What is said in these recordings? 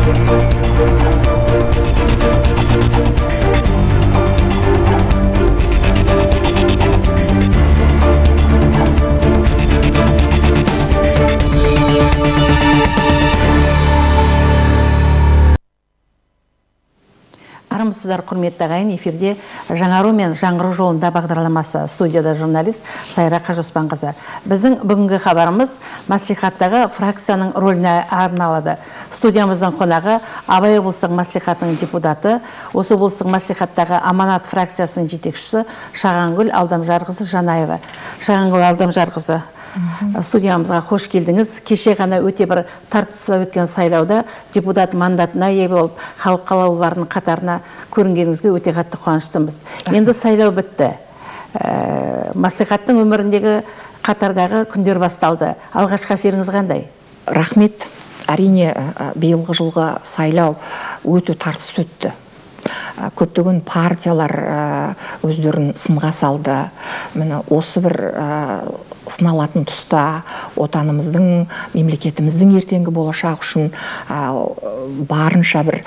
Армысыздар, құрметті ағайын. Эфирде жаңару мен жаңғыру жолында бағдарламасы. Студияда журналист Сайра Қажоспанқызы. Біздің бүгінгі хабарымыз мәслихаттағы фракцияның рөліне арналады. Студиямыздың қонағы Абай облыстық мәслихатының депутаты, осы облыстық мәслихаттағы Аманат фракциясының жетекшісі Шағангүл Алдамжарқызы Жанаева. Шағангүл Алдамжарқызы, студиямызға қош келдіңіз. Кеше ғана өте бір тартысты өткен сайлауда депутат мандатына ие болып, халық қалаулыларының қатарына көрінгеніңізге өте қатты қуаныштымыз. Енді сайлау бітті. Мәслихаттың өміріндегі қатардағы күндер басталды. Алғашқы әсеріңіз қандай? Рахмет. Әрине, биылғы жылғы сайлау өте тартысты өтті. Көптеген партиялар өздерін сынға салды. Міне осы бір сыналатын тұста отанымыздың, мемлекетіміздің ертеңгі болашақ үшін барынша бір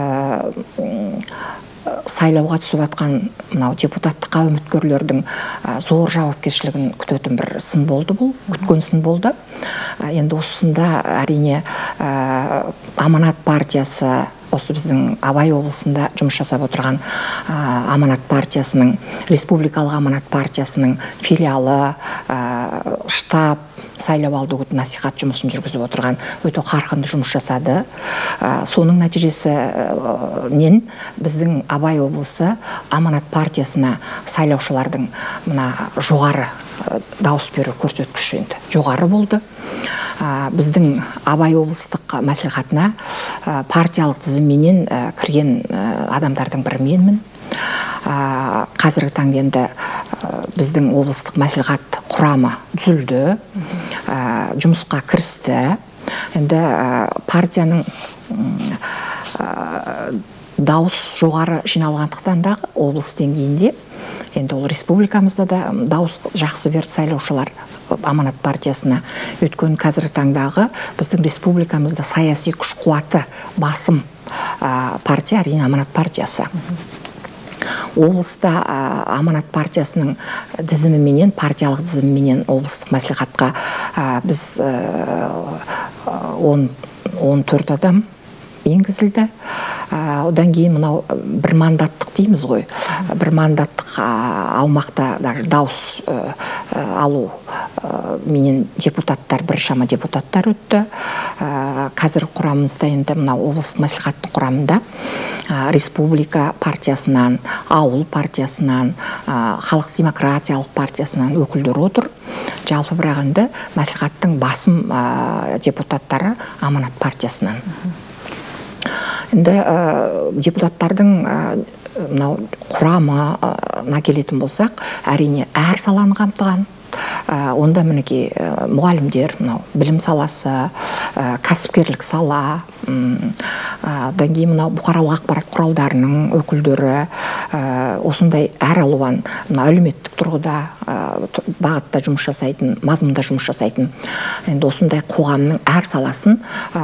сайлауға түсіп атқан мынау депутаттыққа үміткерлердің зор жауапкершілігін күтетін бір сын болды бұл, күткен сын болды. Енді осында әрине Аманат партиясы, осы біздің Абай облысында жұмыс жасап отырған Аманат партиясының, республикалық Аманат партиясының филиалы, штаб, сайлау алды үгіт насихат жұмысын жүргізіп отырған өте қарқынды жұмыс жасады. Соның нәтижесінен біздің Абай облысы Аманат партиясына сайлаушылардың мына жоғары дауыс беру көрсеткіші енді жоғары болды. Біздің Абай облыстық мәслихатына партиялық тізімменен кірген адамдардың бірі менмін. Қазіргі таңда енді біздің облыстық мәслихат құрамы түзілді, жұмысқа кірісті. Енді партияның дауыс жоғары жиналғандықтан да облыс деңгейінде, енді ол республикамызда да дауыс жақсы берді сайлаушылар Аманат партиясына. Өткен қазіргі таңдағы біздің республикамызда саяси күш қуаты басым партия әрине Аманат партиясы. Облыста Аманат партиясының тізіміменен, партиялық тізіміменен облыстық мәслихатқа біз 14 адам енгізілді. Одан кейін мынау бір мандаттық дейміз ғой. Бір мандаттық аумақта дауыс алу менен депутаттар, біршама депутаттар өтті. Қазір құрамымызда енді мынау облыстық мәслихаттың құрамында республика партиясынан, ауыл партиясынан, халық демократиялық партиясынан өкілдер отыр. Жалпы бірақ енді мәслихаттың басым депутаттары Аманат партиясынан. Енді депутаттардың құрамына келетін болсақ, әрине әр саланы қамтыған. Онда мінекей мұғалімдер, білім саласы, кәсіпкерлік сала, одан кейін бұқаралық ақпарат құралдарының өкілдері, осындай әр алуан әлеуметтік тұрғыда бағытта жұмыс жасайтын, мазмұнда жұмыс жасайтын, енді осындай қоғамның әр саласын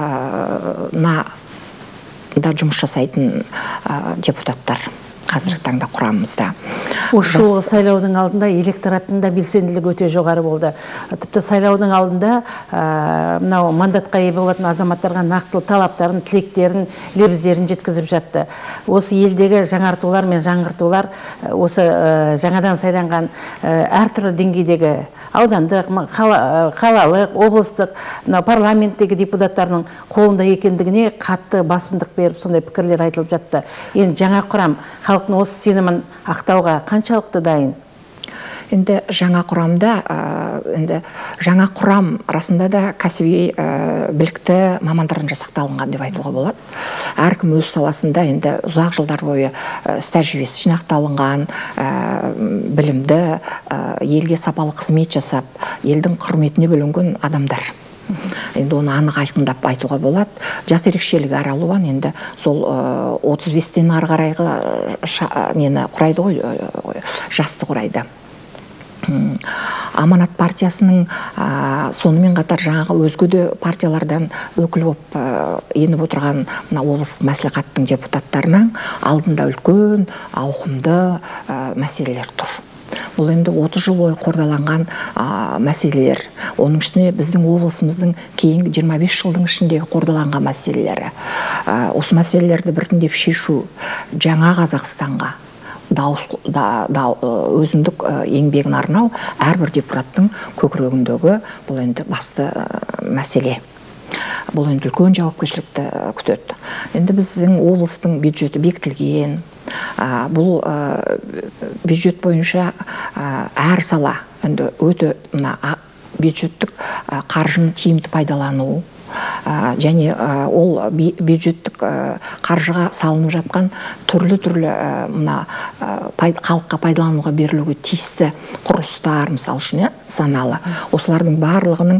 да жұмыс жасайтын депутаттар қазіргі таңда құрамымызда. Осы жолғы сайлаудың алдында электораттың да белсенділігі өте жоғары болды. Тіпті сайлаудың алдында мынау мандатқа ие болатын азаматтарға нақты талаптарын, тілектерін, лебіздерін жеткізіп жатты. Осы елдегі жаңартулар мен жаңғыртулар, осы жаңадан сайланған әртүрлі деңгейдегі аудандық, қалалық, облыстық, парламенттегі депутаттардың қолында екендігіне қатты басымдық беріп, сондай пікірлер айтылып жатты. Енді жаңа құрам халықтың осы сенімін ақтауға қаншалықты дайын? Енді жаңа құрамда, жаңа құрам расында да кәсіби білікті мамандардың жасақталынған деп айтуға болады. Әркім өз саласында енді ұзақ жылдар бойы тәжірибесі жинақталынған, білімді, елге сапалы қызмет жасап, елдің құрметіне бөленген адамдар. Енді оны анық айқындап айтуға болады. Жас ерекшелігі әр алуан, енді сол 35-тен ары қарайғы құрайды ғой, жасты құрайды. Аманат партиясының сонымен қатар жаңағы өзге де партиялардан өкіл болып еніп отырған мына облыстық мәслихаттың депутаттарының алдында үлкен ауқымды мәселелер тұр. Бұл енді 30 жыл бойы қордаланған мәселелер. Оның ішінде біздің облысымыздың кейінгі 25 жылдың ішіндегі қордаланған мәселелері. Осы мәселелерді біртіндеп шешу жаңа Қазақстанға өзіндік еңбегін арнау әрбір депутаттың көкірегіндегі бұл енді басты мәселе. Бұл енді үлкен жауапкершілікті күтеді. Енді біздің облыстың бюджеті бекітілген. Бұл бюджет бойынша әр сала енді өте бюджеттік қаржыны тиімді пайдалану және ол бюджеттік қаржыға салынып жатқан түрлі халыққа пайдалануға берілуге тиісті құрылыстар, мысалы үшін, саналы. Осылардың барлығының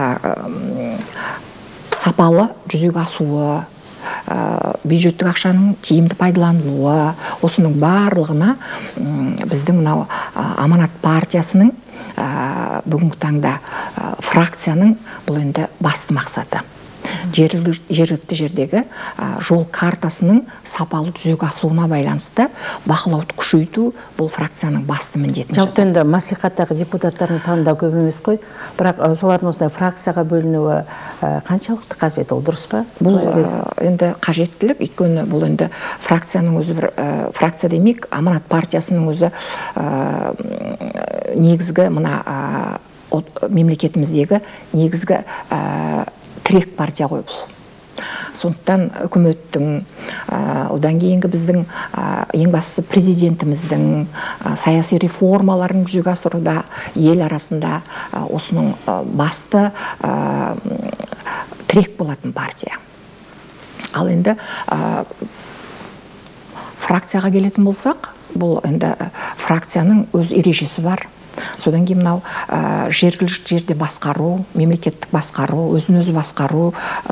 сапалы жүзеге асуы, бюджеттік ақшаның тиімді пайдаланылуы, осының барлығына біздің мынау Аманат партиясының бүгінгі таңда фракцияның бұл енді басты мақсаты. Жергілікті жердегі жол картасының сапалы жүзеге асуына байланысты бақылауды күшейту бұл фракцияның басты міндетін жатады. Жалпы енді мәслихаттағы депутаттардың саны да көп емес қой, бірақ солардың осындай фракцияға бөлінуі қаншалықты қажет, ол дұрыс па? Бұл енді қажеттілік, өйткені бұл енді фракцияның өзі бір фракция демек, Аманат партиясының өзі негізгі мына мемлекетіміздегі негізгі тірек партия ғой бұл. Сондықтан үкіметтің, одан кейінгі біздің ең бастысы президентіміздің саяси реформаларын жүзеге асыруда ел арасында осының басты тірек болатын партия. Ал енді фракцияға келетін болсақ, бұл енді фракцияның өз ережесі бар. Содан кейін мынау жергілікті жерде басқару, мемлекеттік басқару, өзін-өзі басқару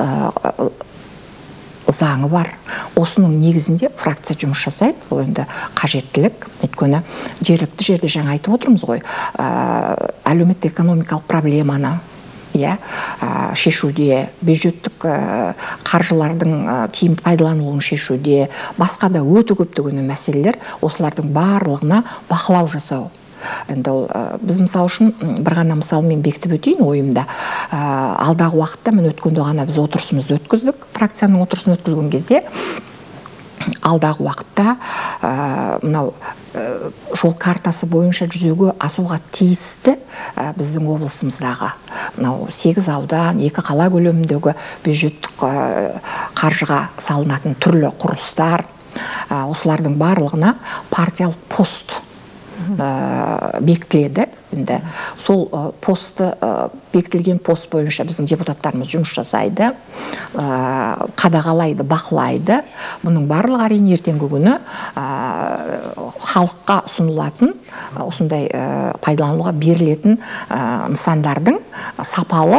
заңы бар. Осының негізінде фракция жұмыс жасайды. Бұл енді қажеттілік. Өйткені жергілікті жерде жаңа айтып отырмыз ғой, әлеуметтік экономикалық проблеманы шешуде, бюджеттік қаржылардың тиімді пайдаланылуын шешуде, басқа да өте көптеген мәселелер, осылардың барлығына бақылау жасау. Енді біз мысал үшін бір ғана мысалмен бекітіп өтейін ойымда. Алдағы уақытта мен өткенде ғана біз отырысымызды өткіздік, фракцияның отырысын өткізген кезде алдағы уақытта мынау жол картасы бойынша жүзеге асуға тиісті біздің облысымыздағы мынау 8 аудан, 2 қала көлеміндегі бюджеттік қаржыға салынатын түрлі құрылыстар, осылардың барлығына партиялық пост бекітіледі. Сол посты, бекітілген пост бойынша біздің депутаттарымыз жұмыс жасайды, қадағалайды, бақылайды. Бұның барлығы әрине ертеңгі күні халыққа ұсынылатын, осындай пайдалануға берілетін нысандардың сапалы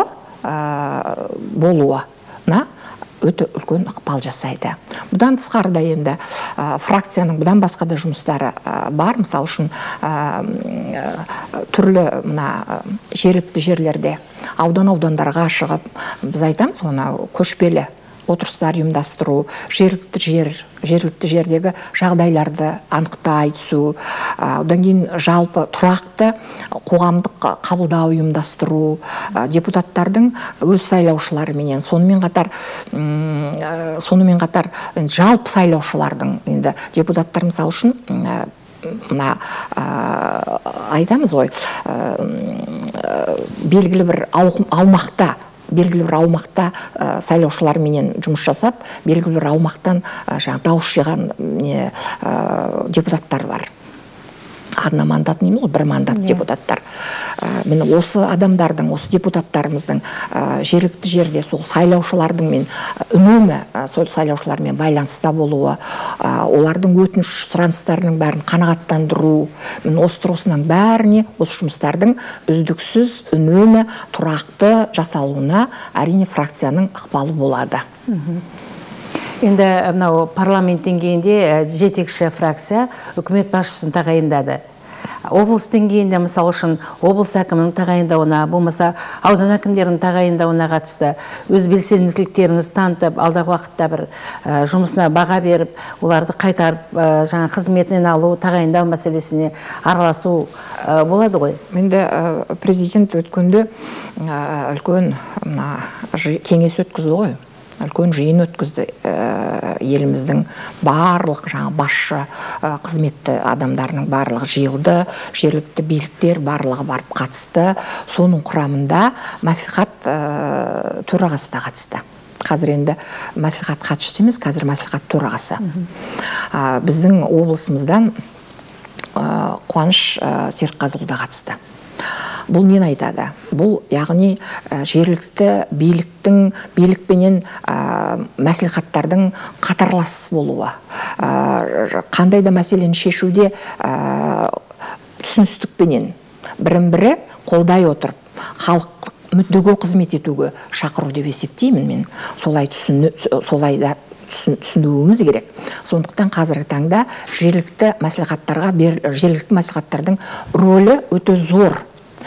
болуына өте үлкен ықпал жасайды. Бұдан тысқарыда енді фракцияның бұдан басқа да жұмыстары бар. Мысалы үшін түрлі жергілікті жерлерде аудандарға шығып, біз айтамыз, көшпелі отырыстар ұйымдастыру, жергілікті жердегі жағдайларды анықтай түсу, одан кейін жалпы тұрақты қоғамдық қабылдау ұйымдастыру, депутаттардың өз сайлаушыларыменен, сонымен қатар жалпы сайлаушылардың, енді депутаттар мысалы үшін айтамыз ғой, белгілі бір аумақта сайлаушыларменен жұмыс жасап, белгілі бір аумақтан дауыс жиған депутаттар бар. Одна мандат неміз, бір мандат депутаттар. Мені осы адамдардың, осы депутаттарымыздың жергілікті жерде сол сайлаушылардың мен үнемі сол сайлаушылармен байланыста болуы, олардың өтініш сұраныстарының бәрін қанағаттандыру, мен осы тұрғысынан бәріне осы жұмыстардың үздіксіз, үнемі, тұрақты жасалуына әрине фракцияның ықпалы болады. Енді парламент деңгейінде жетекші фракция үкімет басшысын тағайындады. облыс деңгейінде мысалы үшін облыс әкімінің тағайындауына, болмаса аудан әкімдерінің тағайындауына қатысты өз белсенділіктеріңізді танытып, алдағы уақытта бір жұмысына баға беріп, оларды қайтарып, жаңа қызметінен алу, тағайындау мәселесіне араласу болады ғой. Енді президент өткенде үлкен кеңес өткізді ғой. Үлкен жиын өткізді. Еліміздің барлық басшы қызметті адамдарының барлығы жиылды, жергілікті биліктер барлығы барып қатысты. Соның құрамында мәслихат төрағасы да қатысты. Қазір енді мәслихат хатшысы емес, қазір мәслихат төрағасы. Біздің облысымыздан Қуаныш Серікқазыұлы да қатысты. Бұл нені айтады? Бұл яғни жергілікті билікпенен мәслихаттардың қатарлас болуы. Қандай да мәселені шешуде түсіністікпенен бірін-бірі қолдай отырып, халық мүддеге қызмет етуге шақыру деп есептеймін мен. Солай түсінуіміз керек. Сондықтан қазіргі таңда жергілікті мәслихаттардың рөлі өте зор.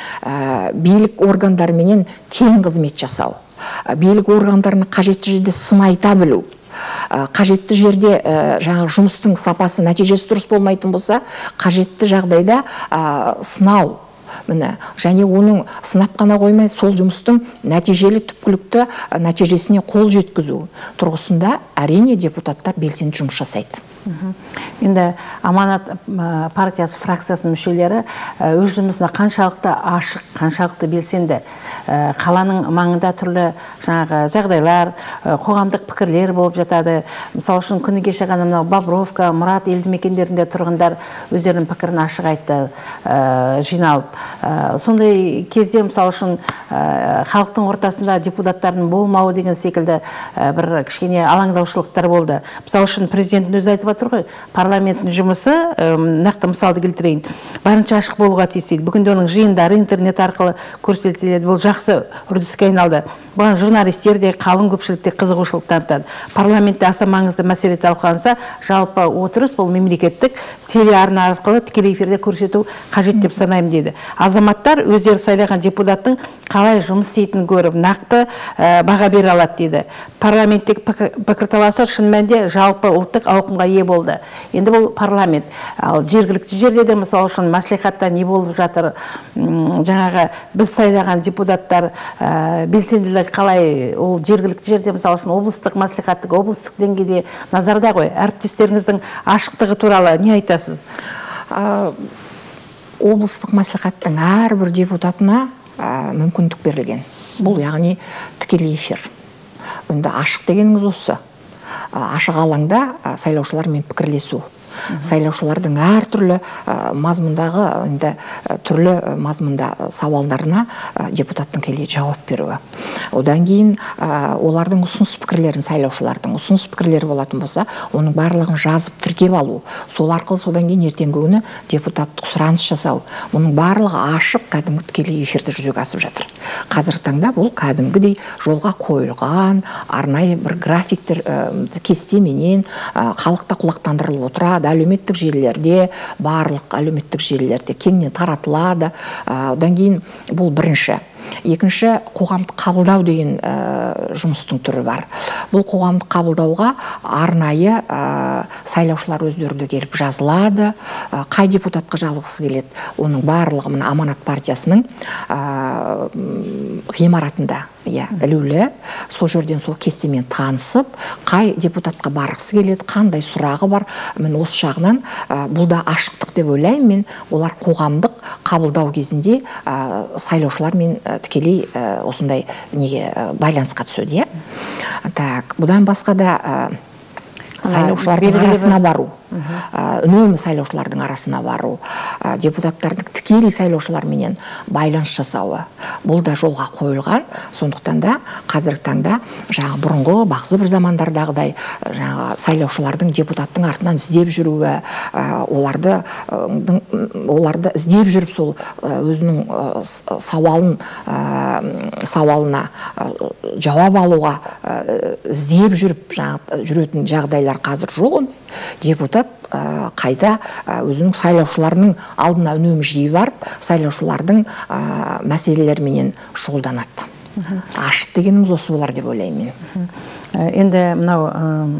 Билік органдарымен тең қызмет жасау, билік органдарына қажетті жерде сын айта білу, қажетті жерде жұмыстың сапасы, нәтижесі дұрыс болмайтын болса, қажетті жағдайда сынау. Және оның сынап қана қоймай, сол жұмыстың нәтижелі түпкілікті нәтижесіне қол жеткізу тұрғысында әрине депутаттар белсенді жұмыс жасайды. Енді Аманат партиясы фракциясы мүшелері өз жұмысына қаншалықты ашық, қаншалықты белсенді, қаланың маңында түрлі жағдайлар, қоғамдық пікірлер болып жатады. Мысалы үшін күні кеше ғана Бобровка, Мұрат елді мекендерінде тұрғындар өздерінің пікірін ашық айтты, жиналып. Сондай кезде мысалы үшін халықтың ортасында депутаттардың болмауы деген секілді бір кішкене алаңдаушылықтар болды. Мысалы үшін президенттің өзі айтып отыр ғой, парламенттің жұмысы, нақты мысалды келтірейін, барынша ашық болуға тиіс дейді. Бүгінде оның жиындары интернет арқылы көрсетіледі. Бұл жақсы үрдіске айналды. Бұған журналистер де, қалың көпшілікте қызығушылық танытады. Парламентте аса маңызды мәселе талқыланса, жалпы отырыс бұл мемлекеттік телеарна арқылы тікелей эфирде көрсету қажет деп санаймын дейді. Азаматтар өздері сайлаған депутаттың қалай жұмыс істейтінін көріп, нақты баға бере алады дейді. Парламенттегі пікірталасы шын мәнінде жалпы ұлттық ауқымға ие болды. Енді бұл парламент. Ал жергілікті жерде де мысалы үшін мәслихатта не болып жатыр? Жаңағы біз сайлаған депутаттар белсенділік қалай, ол жергілікті жерде мысалы үшін облыстық мәслихаттық, облыстық деңгейде назарда ғой. Әріптестеріңіздің ашықтығы туралы не айтасыз? Облыстық мәслихаттың әрбір депутатына мүмкіндік берілген. Бұл яғни тікелей эфир. Онда ашық дегеніңіз осы. Ашық алаңда сайлаушылармен пікірлесу. Сайлаушылардың әртүрлі мазмұндағы, түрлі мазмұнда сауалдарына депутаттың келе жауап беруі. Одан кейін олардың ұсыныс пікірлерін, сайлаушылардың ұсыныс пікірлері болатын болса, оның барлығын жазып тіркеп алу. Сол арқылы содан кейін ертеңгі күні депутаттық сұраныс жасау. Мұның барлығы ашық, кәдімгі тікелей эфирде жүзеге асып жатыр. Қазіргі таңда бұл кәдімгідей жолға қойылған, арнайы бір графиктер кестеменен халықта құлақтандырылып отырады. Әлеуметтік желілерде, барлық әлеуметтік желілерде кеңінен таратылады. Одан кейін бұл бірінші. Екінші, қоғамдық қабылдау деген жұмыстың түрі бар. Бұл қоғамдық қабылдауға арнайы сайлаушылар өздері келіп жазылады. Қай депутатқа жалғысы келеді? Оның барлығы Аманат партиясының ғимаратында ілулі. Сол жерден сол кестемен танысып, қай депутатқа барғысы келеді, қандай сұрағы бар. Мен осы жағынан бұл да ашықтық деп ойлаймын. Мен олар қоғамдық қабылдау кезінде сайлаушылармен тікелей осындай неге байланысқа түседі. Бұдан басқа да сайлаушылардың арасына бару. Үнемі сайлаушылардың арасына бару, депутаттардың тікелей сайлаушыларменен байланыс жасауы. Бұл да жолға қойылған. Сондықтан да қазіргі таңда бұрынғы бағзы бір замандардағыдай сайлаушылардың депутаттың артынан іздеп жүруі, оларды іздеп жүріп сол өзінің сауалына жауап алуға іздеп жүріп жүретін жағдайлар қазір жоқ. Депутат депутат қайда өзінің сайлаушыларының алдына үнемі жиі барып, сайлаушылардың мәселелеріменен шұғылданады. Ашық дегеніміз осы болар деп ойлаймын мен. Енді мынау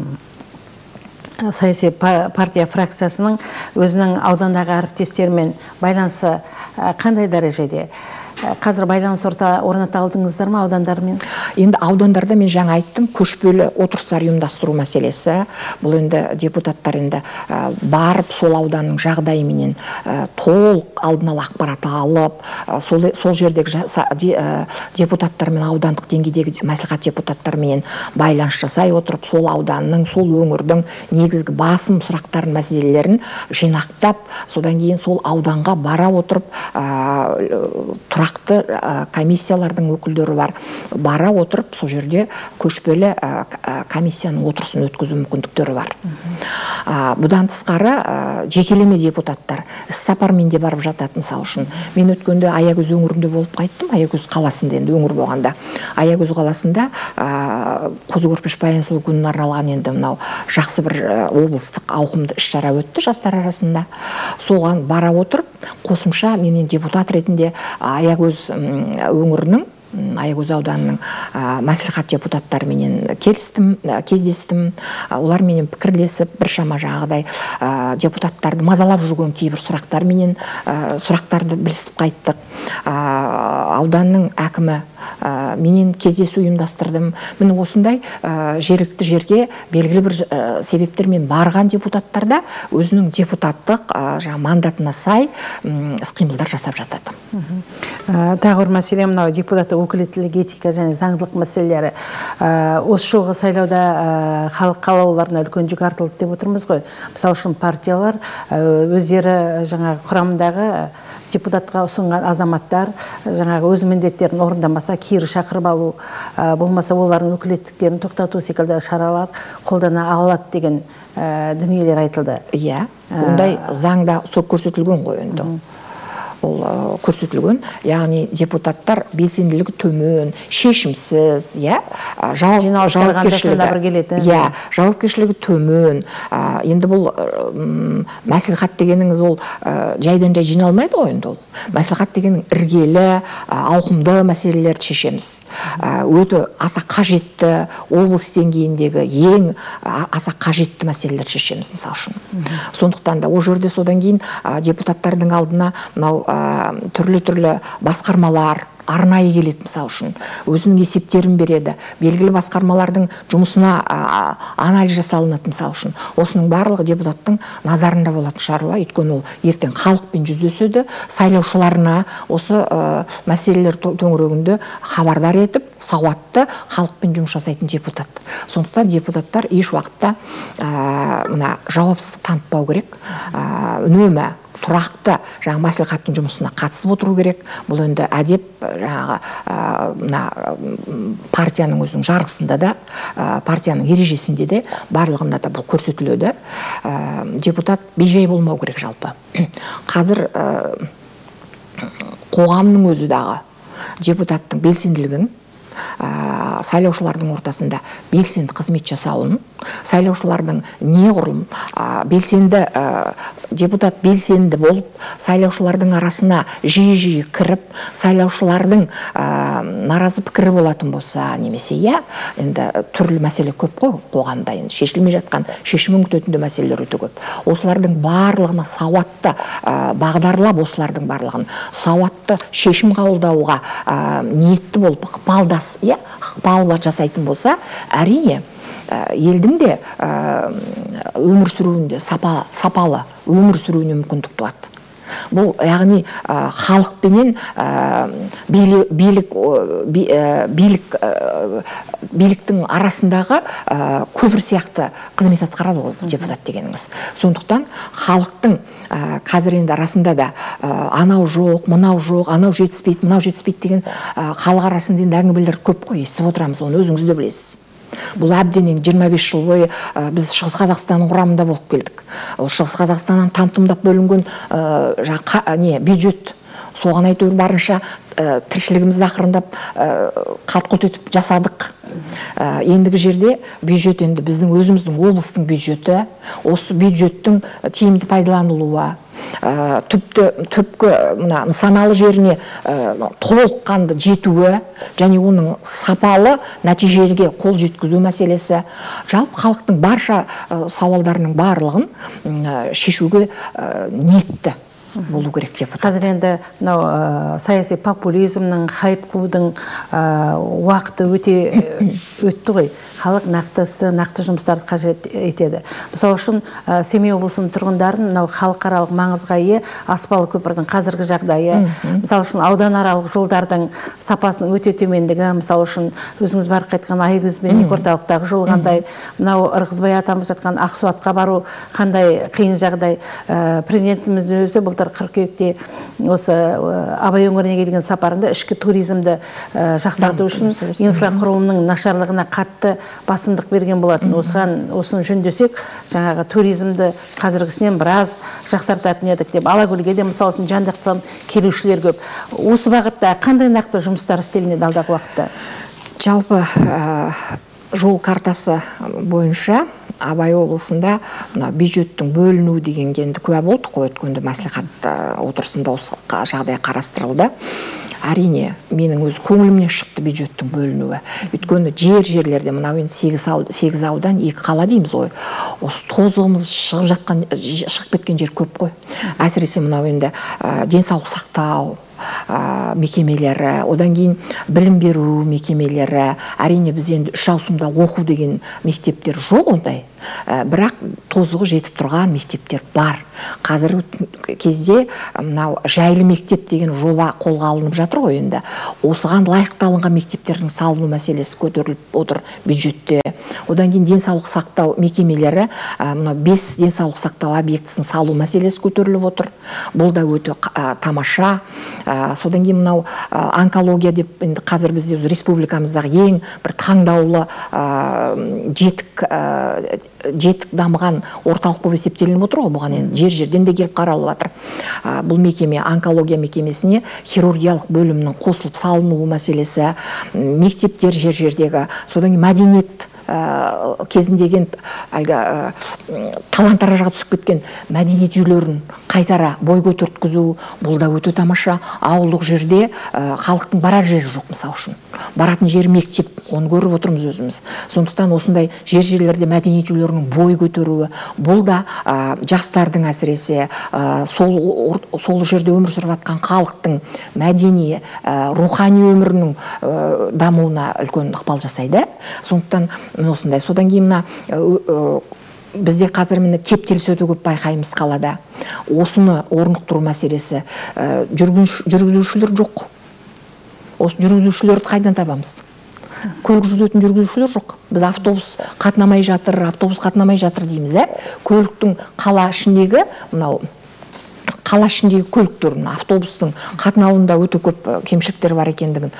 саяси партия фракциясының өзінің аудандағы әріптестерімен байланысы қандай дәрежеде? Қазір байланыс орната алдыңыздар ма аудандармен? Енді аудандарда мен жаңа айттым, көшпелі отырыстар ұйымдастыру мәселесі. Бұл енді депутаттар енді барып сол ауданның жағдайыменен толық алдын ала ақпарат алып, сол жердегі депутаттармен, аудандық деңгейдегі мәслихат депутаттармен байланыс жасай отырып, сол ауданның, сол өңірдің негізгі басым сұрақтарын, мәселелерін жинақтап, содан кейін сол ауданға бара отырып, комиссиялардың өкілдері бар, бара отырып, сол жерде көшпелі комиссияның отырысын өткізу мүмкіндіктері бар. Бұдан тысқары жекелеме депутаттар іссапармен де барып жатады. Мысалы үшін мен өткенде Аягөз өңірінде болып қайттым, Аягөз қаласында, енді өңір болғанда. Аягөз қаласында Қозы Көрпеш Баянсұлу күніне арналған енді мынау жақсы бір облыстық ауқымды іс-шара өтті жастар арасында. Соған бара отырып, қосымша менен депутат ретінде Аягөз өңірінің, Аягөз ауданының мәслихат депутаттарымен кездестім. Оларменен пікірлесіп, біршама жаңағыдай депутаттарды мазалап жүрген кейбір сұрақтарды білісіп қайттық. Ауданның әкімі менен кездесу ұйымдастырдым. Міне осындай жергілікті жерге белгілі бір себептермен барған депутаттарда өзінің депутаттық мандатына сай іс-қимылдар жасап жатады. Тағы бір мәселе мынау депутаттық өкілеттілік, этика және заңдылық мәселелері. Осы жылғы сайлауда халық қалаулыларына үлкен жүк артылды деп отырмыз ғой. Мысалы үшін партиялар өздері жаңағы құрамындағы депутатқа ұсынған азаматтар жаңағы өз міндеттерін орындамаса кері шақырып алу, болмаса олардың өкілеттіктерін тоқтату секілді шаралар қолдана алады деген дүниелер айтылды. Иә, ондай заңда көрсетілген ғой енді. Ол көрсетілген, яғни депутаттар белсенділігі төмен, шешімсіз, жауапкершілігі төмен. Енді бұл мәслихат дегеніңіз ол жайдан жай жиналмайды ғой енді ол. Мәслихат дегенің іргелі, ауқымды мәселелерді шешеміз. Өте аса қажетті, облыс деңгейіндегі ең аса қажетті мәселелерді шешеміз, мысалы үшін. Сондықтан да ол жерде содан кейін депутаттардың алдына мынау түрлі басқармалар арнайы келеді, мысалы үшін. Өзінің есептерін береді. Белгілі басқармалардың жұмысына анализ жасалынады, мысалы үшін. Осының барлығы депутаттың назарында болатын шаруа. Өйткені ол ертең халықпен жүздеседі, сайлаушыларына осы мәселелер төңірегінде хабардар етіп, сауатты халықпен жұмыс жасайтын депутат. Сондықтан депутаттар еш уақытта жауапсыздық танытпау керек. Үнемі тұрақты мәслихаттың жұмысына қатысып отыру керек. Бұл енді әдеп партияның өзінің жарғысында да, партияның ережесінде де, барлығында да бұл көрсетіледі. Депутат бейжай болмау керек жалпы. Қазір қоғамның өзі дағы депутаттың белсенділігін, сайлаушылардың ортасында белсенді қызмет жасауын, сайлаушылардың неғұрлым белсенді депутат белсенді болып, сайлаушылардың арасына жиі кіріп, сайлаушылардың наразы пікірі болатын болса, немесе енді түрлі мәселе көп қой қоғамда, енді шешілмей жатқан, шешімін күтетін мәселелер өте көп. Осылардың барлығына сауатты бағдарлап, осылардың барлығын сауатты шешім қабылдауға ниетті болып, ықпал жасайтын болса, әрине елдің де өмір сүруінде, сапалы өмір сүруіне мүмкіндік туады. Бұл, яғни, халықпенен биліктің арасындағы көпір сияқты қызмет атқарады ғой депутат дегеніңіз. Сондықтан халықтың қазір енді арасында да анау жоқ, мынау жоқ, анау жетіспейді, мынау жетіспейді деген халық арасында енді әңгімелер көп қой, естіп отырамыз, оны өзіңіз де білесіз. Бұл әбден 25 жыл бойы біз Шығыс Қазақстанның құрамында болып келдік. Шығыс Қазақстаннан там-тұмдап бөлінген бюджет соған әйтеуір барынша тіршілігімізді ақырындап қалт-құлт етіп жасадық. Ендігі жерде бюджет енді біздің өзіміздің облыстың бюджеті, осы бюджеттің тиімді пайдаланылуы, түпкі мына нысаналы жеріне толыққанды жетуі және оның сапалы нәтижеге қол жеткізу мәселесі, жалпы халықтың барша сауалдарының барлығын шешуге ниетті болу керек деп отыр. Қазір енді саяси популизмнің, хайп қуудың уақыты өтті ғой. Халық нақты жұмыстарды қажет етеді. Мысалы үшін Семей облысының тұрғындарын халықаралық маңызға ие аспалы көпірдің қазіргі жағдайы, мысалы үшін ауданаралық жолдардың сапасының өте төмендігі, мысалы үшін өзіңіз барып қайтқан Айгөз бен екі орталықтағы жол қандай, мынау Ырғызбай атамыз жатқан Ақсуатқа бару қандай қиын жағдай. Президентіміз өзі былтыр қыркүйекте осы Абай өңіріне келген сапарында ішкі туризмді жақсарту үшін инфрақұрылымның нашарлығына қатты басымдық берген болатын. Осыны жөндесек, жаңағы туризмді қазіргісінен біраз жақсартатын едік деп. Алакөлге де мысалы үшін жан-жақтан келушілер көп. Осы бағытта қандай нақты жұмыстар істелінеді алдағы уақытта? Жалпы жол картасы бойынша Абай облысында бюджеттің бөлінуі дегенге енді куә болдық қой, өткенде мәслихат отырысында осы жағдай қарастырылды. Әрине, менің өз көңілімнен шықты бюджеттің бөлінуі. Өйткені жерлерде мынау енді 8 аудан 2 қала дейміз ғой. Осы тозығымыз шығып кеткен жер көп қой. Әсіресе мынау енді денсаулық сақтау мекемелері, одан кейін білім беру мекемелері, әрине біз енді 3 ауысымда оқу деген мектептер жоқ ондай. Бірақ тозығы жетіп тұрған мектептер бар. Қазіргі кезде мынау жайлы мектеп деген жоба қолға алынып жатыр ғой енді. Осыған лайықталынған мектептердің салыну мәселесі көтеріліп отыр бюджетте. Одан кейін денсаулық сақтау мекемелері, мына 5 денсаулық сақтау объектісін салу мәселесі көтеріліп отыр. Бұл да өте тамаша. Содан кейін мынау онкология деп енді қазір бізде республикамыздағы ең бір таңдаулы жетік дамыған орталық болып есептелініп отыр ғой. Бұған енді жерден де келіп қаралып жатыр. Бұл мекеме онкология мекемесіне хирургиялық бөлімнің қосылып салынуы мәселесі, мектептер жердегі, содан кейін мәдениет кезіндеген талан-таражға түсіп кеткен мәдениет үйлерін қайтара бой көтерткізу, бұл да өте тамаша. Ауылдық жерде халықтың барар жері жоқ, мысалы үшін. Баратын жері мектеп, оны көріп отырмыз өзіміз. Сондықтан осындай жерлерде мәдениет үйлерінің бой көтеруі, бұл да жастардың әсіресе сол жерде өмір сүріп жатқан халықтың мәдени, рухани өмірінің дамуына үлкен ықпал жасайды. Сондықтан осындай. Содан кейін бізде қазір мені кептеліс өте көп байқаймыз қалада. Осыны орнықтыру мәселесі. Жүргізушілер жоқ. Осы жүргізушілерді қайдан табамыз? Көлік жүргізетін жүргізушілер жоқ. Біз автобус қатынамай жатыр дейміз. Көліктің қала ішіндегі көлік түрін, автобустың қатынауында өте көп кемшіліктер бар екендігін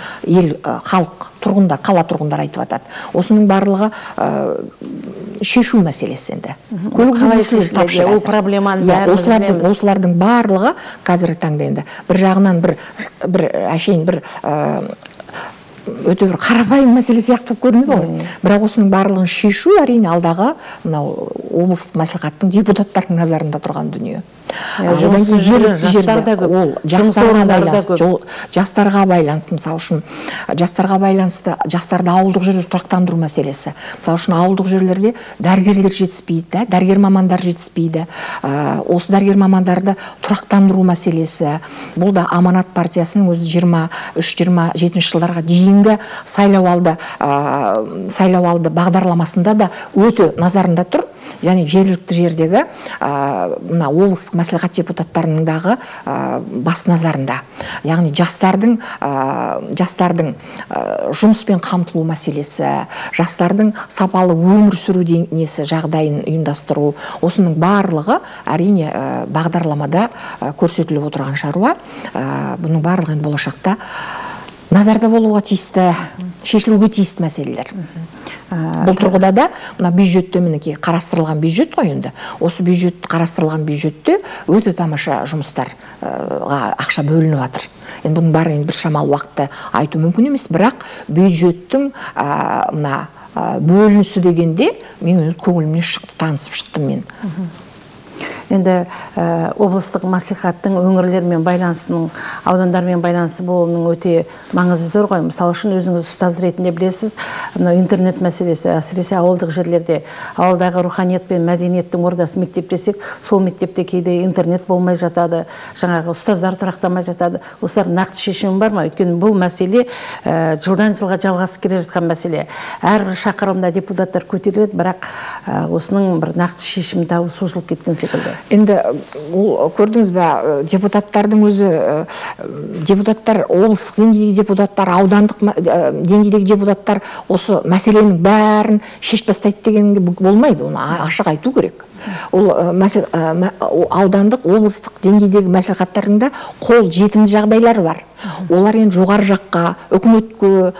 қала тұрғындар айтып жатады. Осының барлығы шешу мәселесі енді. Осылардың барлығы қазіргі таңда енді бір жағынан бір өте бір қарапайым мәселе сияқты көрінеді ғой. Бірақ осының барлығын шешу әрине алдағы облыстық мәслихаттың депутаттардың назарында тұрған дүние. Жастарға байланысты, мысалы үшін жастарды ауылдық жерде тұрақтандыру мәселесі. Мысалы үшін ауылдық жерлерде дәрігерлер жетіспейді, дәрігер мамандар жетіспейді. Осы дәрігер мамандарды тұрақтандыру мәселесі. Бұл да Аманат партиясының өзі 23-27 жылдарға дейінгі сайлауалды бағдарламасында да өте назарында тұр. Яғни жергілікті жердегі облыстық мәслихат депутаттарындағы бас назарында. Яғни жастардың жұмыспен қамтылу мәселесі, жастардың сапалы өмір сүру жағдайын ұйымдастыру, осының барлығы әрине бағдарламада көрсетіліп отырған шаруа. Бұның барлығы болашақта назарда болуға тиісті, шешілуге тиісті мәселелер. Бұл тұрғыда да мына бюджетте мінекей қарастырылған бюджет қой енді. Осы қарастырылған бюджетте өте тамаша жұмыстарға ақша бөлініп жатыр. Енді бұның бәрі бір шамалы уақытта айту мүмкін емес, бірақ бюджеттің мына бөлінісі дегенде мен көңілімнен шықты, танысып шықтым мен. Енді облыстық мәслихаттың өңірлермен байланысының, аудандармен байланысы болуының өте маңызы зор ғой. Мысалы үшін өзіңіз ұстаз ретінде білесіз, интернет мәселесі, әсіресе ауылдық жерлерде, ауылдағы руханият пен мәдениеттің ордасы мектеп десек, сол мектепте кейде интернет болмай жатады, жаңағы ұстаздар тұрақтамай жатады. Осылар нақты шешімі бар ма? Өйткені бұл мәселе жылдан жылға жалғасып келе жатқан мәселе. Әрбір шақырылымда депутаттар көтеріледі, бірақ осының бір нақты шешімін табу созылып кеткен секілді. Енді көрдіңіз бе, депутаттардың өзі, депутаттар, облыстық деңгейдегі депутаттар, аудандық деңгейдегі депутаттар осы мәселенің бәрін шешіп тастайды деген болмайды, оны ашық айту керек. Ол аудандық, облыстық деңгейдегі мәслихаттардың да қол жетімді жағдайлары бар. Олар енді жоғары жаққа, үкіметке,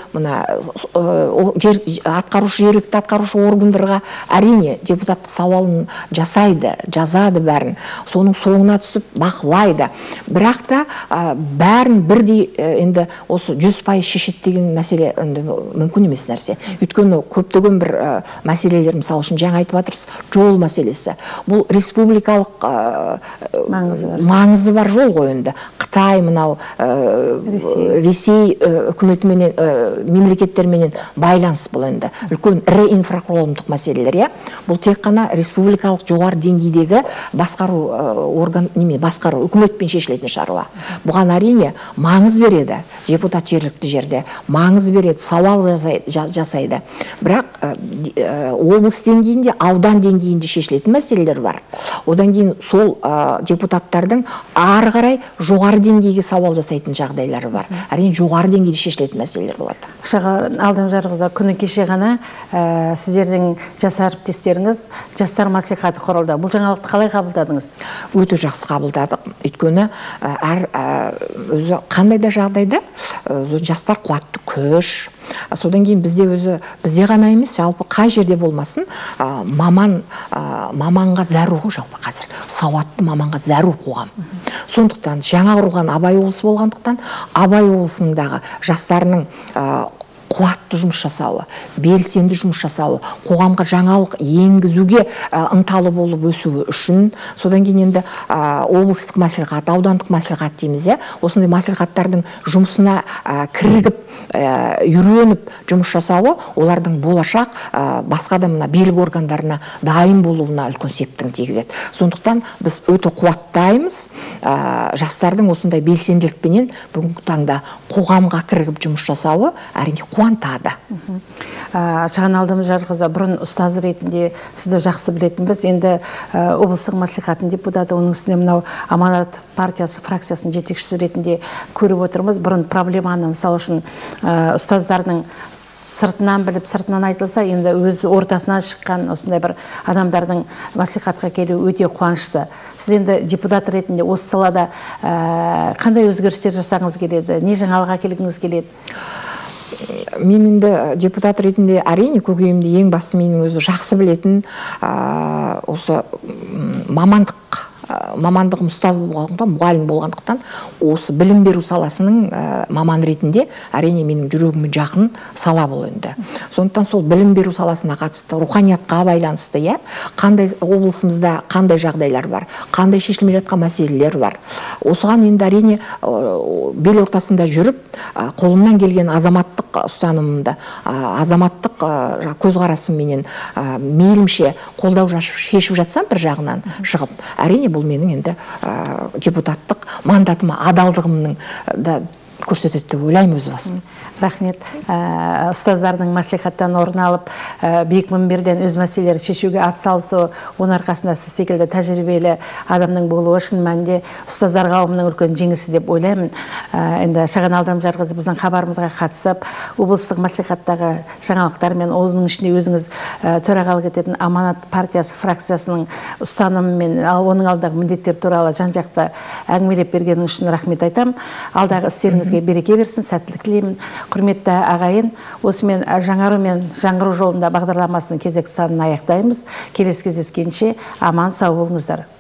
жергілікті атқарушы органдарға әрине депутаттық сауалын жасайды, жазады бәрін. Соның соңына түсіп бақылайды. Бірақ та бәрін бірдей енді осы 100% шешеді деген мәселе мүмкін емес нәрсе. Өйткені көптеген бір мәселелер, мысалы үшін жаңа айтып жатырсыз, жол мәселесі. Бұл республикалық маңызы бар жол ғой енді. Қытай, мынау Ресей үкіметіменен, мемлекеттерменен байланыс бұл енді. Үлкен ірі инфрақұрылымдық мәселелер, бұл тек қана республикалық жоғары деңгейдегі басқару үкіметпен шешілетін шаруа. Бұған әрине маңыз береді депутат жергілікті жерде, маңыз береді, сауал жасайды. Бірақ облыс деңгейінде, аудан деңгейінде шешілетін мәселелер бар. Одан кейін сол депутаттардың ары қарай жоғары деңгейге сауал жасайтын жағдайлары бар. Әрине жоғары деңгейде шешілетін мәселелер болады. Алдым жарғызда күні кеше ғана сіздердің жас әріптестеріңіз жастар мәслихаты құрылды. Бұл жаңалықты қалай қабылдадыңыз? Өте жақсы қабылдадық. Өйткені өзі қандай да жағдайда жастар қуатты күш. Содан кейін бізде ғана емес, жалпы қай жерде болмасын, маманға зәру жалпы қазір. Сауатты маманға зәру қоғам. Сондықтан жаңа құрылған Абай облысы болғандықтан, Абай облысындағы жастарының қуатты жұмыс жасауы, белсенді жұмыс жасауы, қоғамға жаңалық енгізуге ынталы болып өсуі үшін, содан кейін енді облыстық мәслихат, аудандық мәслихат дейміз, осындай мәслихаттардың жұмысына кірігіп, үйреніп жұмыс жасауы, олардың болашақ басқа да мына билік органдарына дайын болуына үлкен септігін тигізеді. Сондықтан біз өте қуаттаймыз, жастардың осындай белсенділікпенен бүгінгі таңда қоғамға кірігіп жұмыс жасауы әрине қуантады. Шаған Алдым Жарқызы, бұрын ұстаз ретінде сізді жақсы білетінбіз. Енді облыстық мәслихаттың депутаты, оның үстіне мынау Аманат партиясы фракциясының жетекшісі ретінде көріп отырмыз. Бұрын проблеманы, мысалы үшін ұстаздардың сыртынан біліп, сыртынан айтылса, енді өз ортасынан шыққан осындай бір адамдардың мәслихатқа келуі өте қуанышты. Сіз енді депутат ретінде осы салада қандай өзгерістер жасағыңыз келеді? Не жаңалық әкелгіңіз келеді? Мен енді депутат ретінде әрине көкейімде ең басты менің өзі жақсы білетін осы мамандығым ұстаз болғандықтан, мұғалім болғандықтан, осы білім беру саласының маман ретінде әрине менің жүрегіме жақын сала бұл енді. Сондықтан сол білім беру саласына қатысты, руханиятқа байланысты, қандай облысымызда қандай жағдайлар бар, қандай шешілмей жатқан мәселелер бар. Осыған енді әрине бел ортасында жүріп, қолымнан келген азаматтық ұстанымымды, азаматтық көзқарасымменен мейлімше қолдау шешіп жатсам бір жағынан шығып, әрине бұл менің енді депутаттық мандатыма адалдығымның да көрсетеді деп ойлаймын өз басым. Рахмет. Ұстаздардың мәслихаттан орын алып, биік мінберден өз мәселелерді шешуге атсалысу, оның арқасында сіз секілді тәжірибелі адамның болуы шын мәнінде ұстаздар қауымының үлкен жеңісі деп ойлаймын. Енді Шаған Алдым Жарқызы біздің хабарымызға қатысып, облыстық мәслихаттағы жаңалықтар мен оның ішінде өзіңіз төрағалық ететін Аманат партиясы фракциясының ұстанымы мен оның алдағы міндеттер туралы жан-жақты әңгімелеп бергеніңіз үшін рахмет айтам. Алдағы істеріңізге бізге береке берсін, сәттілік тілеймін. Құрметті ағайын, осымен жаңару мен жаңғыру жолында бағдарламасының кезекті санын аяқтаймыз. Келесі кездескенше аман сау болыңыздар.